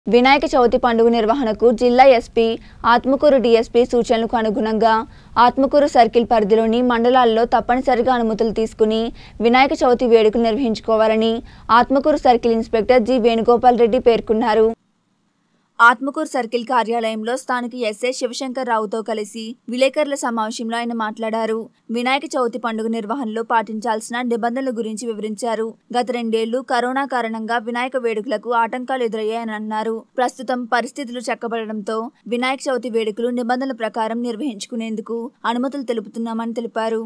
వినాయక చవితి పండుగ నిర్వహణకు జిల్లా ఎస్పీ ఆత్మకూరు డీఎస్పీ సూచనలకు అనుగుణంగా ఆత్మకూరు సర్కిల్ పరిధిలోని మండలాల్లో తప్పనిసరిగా అనుమతులు తీసుకుని వినాయక చవితి వేడుకలు నిర్వహించుకోవాలని Atmakur circle inspector G Venugopal Reddy పేర్కొన్నారు। ఆత్మకూరు సర్కిల్ కార్యాలయంలో స్థానిక ఎస్ఐ శివశంకర్ రావుతో కలిసి విలేకరుల సమావేశంలో ఆయన మాట్లాడారు। వినాయక చవితి పండుగ నిర్వహణలో పాటించాల్సిన నిబంధనల గురించి వివరించారు। గత 2 ఏళ్లు కరోనా కారణంగా వినాయక వేడుకలకు ఆటంకాలు ఎదురయ్యాయని అన్నారు। ప్రస్తుతం పరిస్థితులు చక్కబడడంతో వినాయక చవితి వేడుకలు నిబంధనల ప్రకారం నిర్వహించుకునేందుకు అనుమతులు తెలుపుతున్నామని తెలిపారు।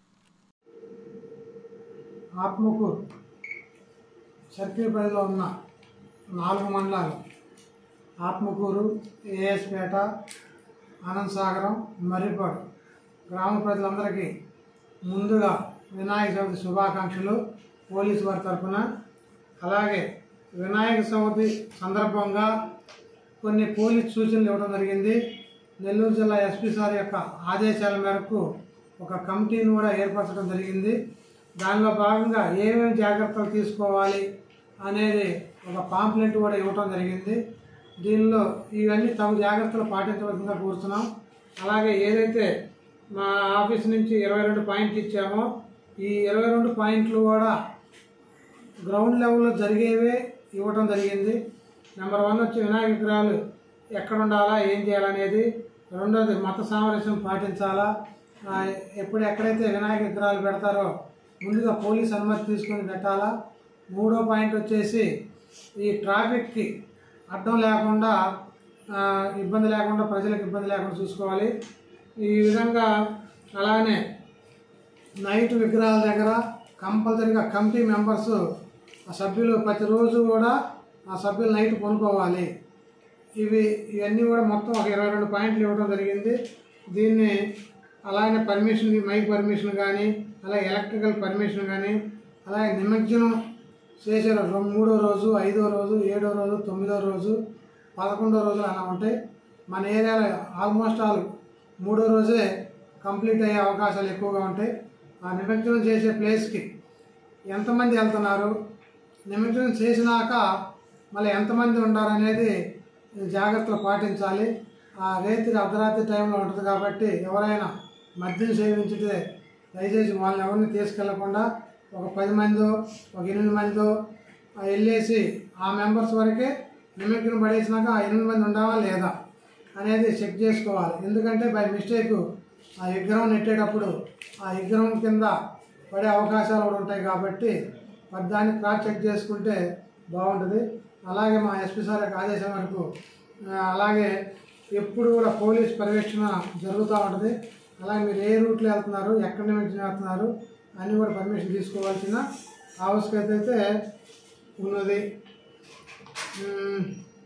ఆత్మకూరు సర్కిల్ పరిధిలో ఉన్న 4 మండలాలు ఆత్మకూరు, ఏఎస్పేట, ఆనందసాగరం, మర్రిపాడు గ్రామ ప్రజలందరికీ ముందుగా వినాయక చవితి శుభాకాంక్షలు పోలీసు వారి తరఫున। అలాగే వినాయక చవితి సందర్భంగా కొన్ని పోలీస్ సూచనలు ఇవ్వడం జరిగింది। నెల్లూరు జిల్లా ఎస్పీ సార్ యొక్క ఆదేశాల మేరకు ఒక కమిటీని కూడా ఏర్పరచడం జరిగింది। దానిలో భాగంగా ఏమేమి జాగ్రత్తలు తీసుకోవాలి అనేది ఒక పాంప్లెట్ కూడా ఇవ్వడం జరిగింది। దీనిలో ఇవన్నీ తగు జాగ్రత్తలు పాటించవలసిందిగా కోరుతున్నాం। అలాగే ఏదైతే మా ఆఫీస్ నుంచి 22 పాయింట్లు ఇచ్చామో ఈ 22 పాయింట్లు కూడా గ్రౌండ్ లెవెల్లో జరిగేవే ఇవ్వడం జరిగింది। నెంబర్ 1 వచ్చి వినాయక విగ్రహాలు ఎక్కడ ఉండాలా, ఏం చేయాలనేది। రెండోది మత సామరస్యం పాటించాలా, ఎక్కడైతే వినాయక విగ్రహాలు పెడతారో ముందుగా పోలీస్ అనుమతి తీసుకొని పెట్టాలా। మూడో పాయింట్ వచ్చేసి ఈ ట్రాఫిక్కి అడ్డం లేకుండా ఇబ్బంది లేకుండా ప్రజలకు ఇబ్బంది లేకుండా చూసుకోవాలి। ఈ విధంగా అలానే నైట్ విగ్రహాల దగ్గర కంపల్సరీగా కమిటీ మెంబర్స్ ఆ సభ్యులు ప్రతిరోజు కూడా ఆ సభ్యులు నైట్ కొనుక్కోవాలి। ఇవన్నీ కూడా మొత్తం ఒక 22 పాయింట్లు ఇవ్వడం జరిగింది। దీన్ని అలాగే పర్మిషన్, మైక్ పర్మిషన్ కానీ, అలాగే ఎలక్ట్రికల్ పర్మిషన్ కానీ, అలాగే నిమజ్జనం చేసే 3వ రోజు, 5వ రోజు, 7వ రోజు, 9వ రోజు, 11వ రోజు అలా ఉంటాయి। మన ఏరియాలో ఆల్మోస్ట్ ఆల్ 3వ రోజే కంప్లీట్ అయ్యే అవకాశాలు ఎక్కువగా ఉంటాయి। ఆ నిమజ్జనం చేసే ప్లేస్కి ఎంతమంది వెళ్తున్నారు, నిమజ్జనం చేసినాక మళ్ళీ ఎంతమంది ఉంటారు అనేది జాగ్రత్తలు పాటించాలి। ఆ రేత్రి అర్ధరాత్రి టైంలో ఉంటుంది కాబట్టి ఎవరైనా మద్యం సేవించితే దయచేసి వాళ్ళని ఎవరిని తీసుకెళ్లకుండా ఒక 10 మందో, ఒక 8 మందో వెళ్ళేసి ఆ మెంబర్స్ వరకే నిమజ్జనం పడేసినాక ఆ 8 మంది ఉండాలా లేదా అనేది చెక్ చేసుకోవాలి। ఎందుకంటే బై మిస్టేక్ ఆ విగ్రహం నెట్టేటప్పుడు ఆ విగ్రహం కింద పడే అవకాశాలు కూడా ఉంటాయి కాబట్టి దాన్ని క్రాస్ చెక్ చేసుకుంటే బాగుంటుంది। అలాగే మా ఎస్పీ సార్ యొక్క ఆదేశం వరకు అలాగే ఎప్పుడు కూడా పోలీస్ పర్యవేక్షణ జరుగుతూ ఉంటుంది। అలాగే మీరు ఏ రూట్లో వెళ్తున్నారు, ఎక్కడ నిమజ్జనం వెళ్తున్నారు అన్నీ కూడా పర్మిషన్ తీసుకోవాల్సిన ఆవశ్యకత అయితే ఉన్నది।